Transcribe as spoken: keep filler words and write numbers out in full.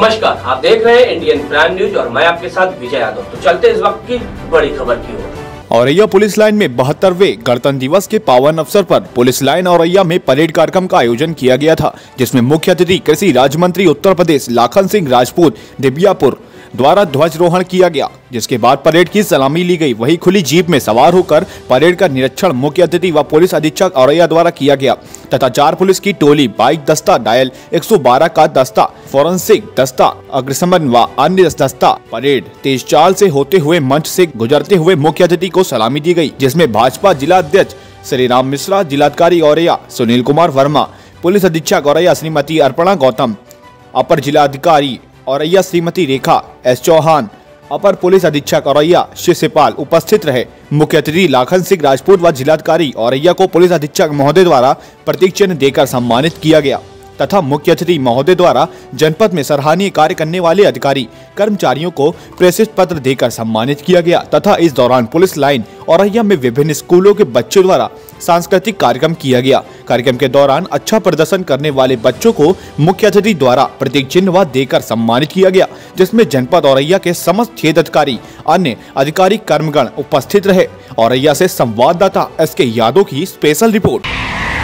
नमस्कार, आप देख रहे हैं इंडियन प्राइम न्यूज और मैं आपके साथ विजय यादव। तो चलते इस वक्त की बड़ी खबर की ओर। औरैया पुलिस लाइन में बहत्तरवें गणतंत्र दिवस के पावन अवसर पर पुलिस लाइन औरैया में परेड कार्यक्रम का आयोजन किया गया था, जिसमें मुख्य अतिथि कृषि राज्य मंत्री उत्तर प्रदेश लाखन सिंह राजपूत दिव्यापुर द्वारा ध्वजारोहण किया गया, जिसके बाद परेड की सलामी ली गई। वहीं खुली जीप में सवार होकर परेड का निरीक्षण मुख्य अतिथि व पुलिस अधीक्षक औरैया द्वारा किया गया तथा चार पुलिस की टोली, बाइक दस्ता, डायल एक सौ बारह का दस्ता, फोरेंसिक दस्ता, अग्निशमन व अन्य दस्ता परेड तेज चाल से होते हुए मंच से गुजरते हुए मुख्य अतिथि को सलामी दी गई, जिसमें भाजपा जिला अध्यक्ष श्री राम मिश्रा, जिलाधिकारी औरैया सुनील कुमार वर्मा, पुलिस अधीक्षक औरैया श्रीमती अर्पणा गौतम, अपर जिलाधिकारी औरैया श्रीमती रेखा एस चौहान, अपर पुलिस अधीक्षक औरैया शिवपाल उपस्थित रहे। मुख्य अतिथि लाखन सिंह राजपूत व जिलाधिकारी औरैया को पुलिस अधीक्षक महोदय द्वारा प्रतीक चिन्ह देकर सम्मानित किया गया तथा मुख्य अतिथि महोदय द्वारा जनपद में सराहनीय कार्य करने वाले अधिकारी कर्मचारियों को प्रेषित पत्र देकर सम्मानित किया गया तथा इस दौरान पुलिस लाइन औरैया में विभिन्न स्कूलों के बच्चों द्वारा सांस्कृतिक कार्यक्रम किया गया। कार्यक्रम के दौरान अच्छा प्रदर्शन करने वाले बच्चों को मुख्य अतिथि द्वारा प्रतीक चिन्ह देकर सम्मानित किया गया, जिसमें जनपद औरैया के समस्त क्षेत्र अधिकारी, अन्य अधिकारी कर्मगण उपस्थित रहे। औरैया से संवाददाता एस के यादव की स्पेशल रिपोर्ट।